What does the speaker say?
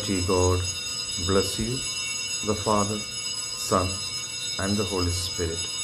Almighty God bless you, the Father, Son, and the Holy Spirit.